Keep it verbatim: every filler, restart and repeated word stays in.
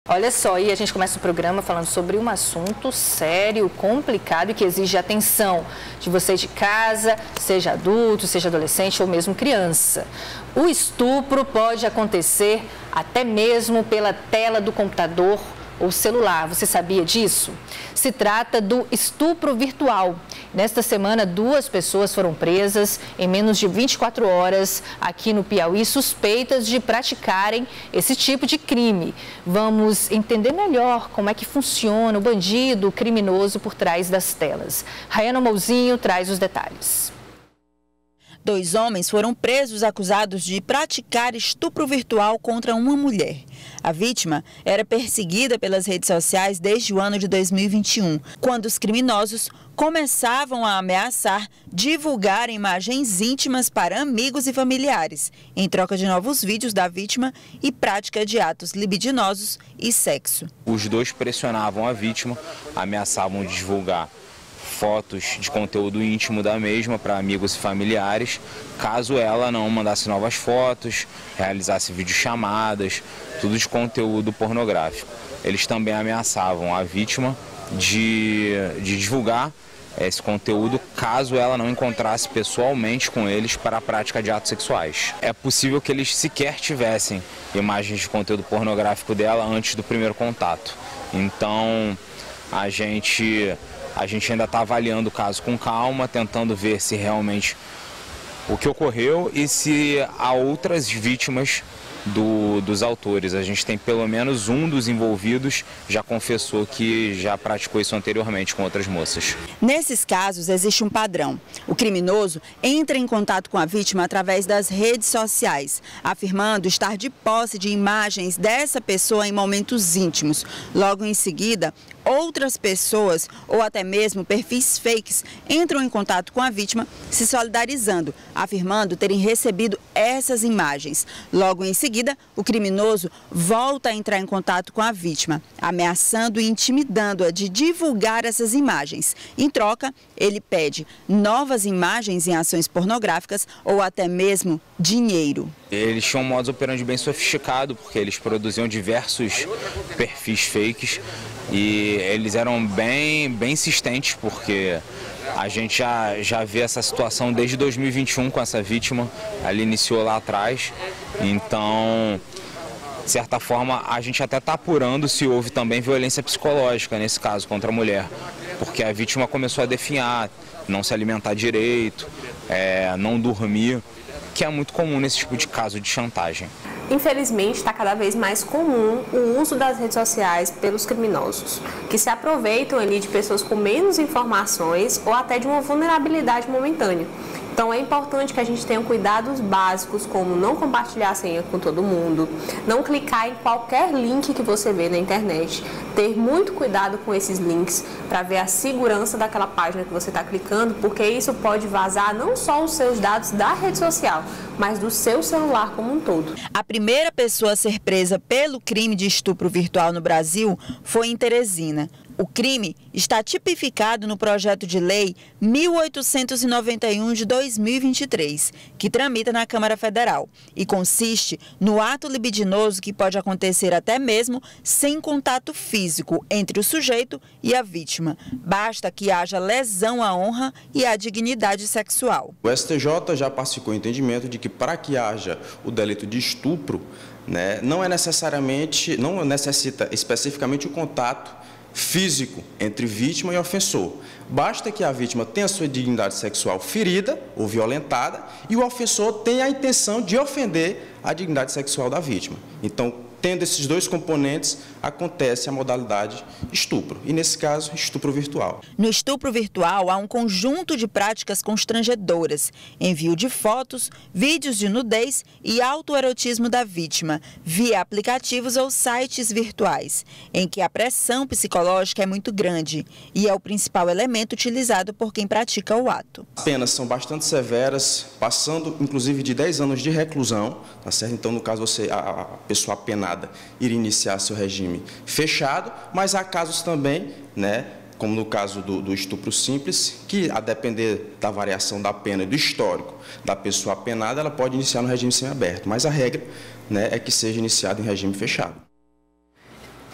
Olha só, e a gente começa o programa falando sobre um assunto sério, complicado e que exige atenção de você de casa, seja adulto, seja adolescente ou mesmo criança. O estupro pode acontecer até mesmo pela tela do computador ou celular. Você sabia disso? Se trata do estupro virtual. Nesta semana, duas pessoas foram presas em menos de vinte e quatro horas aqui no Piauí, suspeitas de praticarem esse tipo de crime. Vamos entender melhor como é que funciona o bandido, o criminoso por trás das telas. Rayana Mouzinho traz os detalhes. Dois homens foram presos acusados de praticar estupro virtual contra uma mulher. A vítima era perseguida pelas redes sociais desde o ano de dois mil e vinte e um, quando os criminosos começavam a ameaçar divulgar imagens íntimas para amigos e familiares, em troca de novos vídeos da vítima e prática de atos libidinosos e sexo. Os dois pressionavam a vítima, ameaçavam divulgar fotos de conteúdo íntimo da mesma para amigos e familiares, caso ela não mandasse novas fotos, realizasse videochamadas, tudo de conteúdo pornográfico. Eles também ameaçavam a vítima de, de divulgar esse conteúdo caso ela não encontrasse pessoalmente com eles para a prática de atos sexuais. É possível que eles sequer tivessem imagens de conteúdo pornográfico dela antes do primeiro contato. Então, a gente... A gente ainda está avaliando o caso com calma, tentando ver se realmente o que ocorreu e se há outras vítimas do, dos autores. A gente tem pelo menos um dos envolvidos já confessou que já praticou isso anteriormente com outras moças. Nesses casos existe um padrão. O criminoso entra em contato com a vítima através das redes sociais, afirmando estar de posse de imagens dessa pessoa em momentos íntimos. Logo em seguida, outras pessoas ou até mesmo perfis fakes entram em contato com a vítima, se solidarizando, afirmando terem recebido essas imagens. Logo em seguida, o criminoso volta a entrar em contato com a vítima, ameaçando e intimidando-a de divulgar essas imagens. Em troca, ele pede novas imagens em ações pornográficas ou até mesmo dinheiro. Eles tinham um modus operandi bem sofisticado, porque eles produziam diversos perfis fakes e eles eram bem, bem insistentes, porque a gente já, já vê essa situação desde dois mil e vinte e um com essa vítima, ela iniciou lá atrás, então, de certa forma, a gente até está apurando se houve também violência psicológica nesse caso contra a mulher, porque a vítima começou a definhar, não se alimentar direito, é, não dormir, que é muito comum nesse tipo de caso de chantagem. Infelizmente, está cada vez mais comum o uso das redes sociais pelos criminosos, que se aproveitam ali de pessoas com menos informações ou até de uma vulnerabilidade momentânea. Então é importante que a gente tenha cuidados básicos, como não compartilhar a senha com todo mundo, não clicar em qualquer link que você vê na internet, ter muito cuidado com esses links para ver a segurança daquela página que você está clicando, porque isso pode vazar não só os seus dados da rede social, mas do seu celular como um todo. A primeira pessoa a ser presa pelo crime de estupro virtual no Brasil foi em Teresina. O crime está tipificado no projeto de lei mil oitocentos e noventa e um de dois mil e vinte e três, que tramita na Câmara Federal, e consiste no ato libidinoso que pode acontecer até mesmo sem contato físico entre o sujeito e a vítima. Basta que haja lesão à honra e à dignidade sexual. O S T J já pacificou o entendimento de que para que haja o delito de estupro, né, não é necessariamente, não necessita especificamente o contato físico entre vítima e ofensor. Basta que a vítima tenha sua dignidade sexual ferida ou violentada e o ofensor tenha a intenção de ofender a dignidade sexual da vítima. Então, tendo esses dois componentes, acontece a modalidade estupro, e nesse caso, estupro virtual. No estupro virtual, há um conjunto de práticas constrangedoras, envio de fotos, vídeos de nudez e autoerotismo da vítima, via aplicativos ou sites virtuais, em que a pressão psicológica é muito grande e é o principal elemento utilizado por quem pratica o ato. As penas são bastante severas, passando inclusive de dez anos de reclusão, tá certo? Então, no caso, você, a, a pessoa apenada ir iniciar seu regime fechado, mas há casos também, né, como no caso do, do estupro simples, que a depender da variação da pena e do histórico da pessoa apenada, ela pode iniciar no regime semiaberto, mas a regra, né, é que seja iniciado em regime fechado.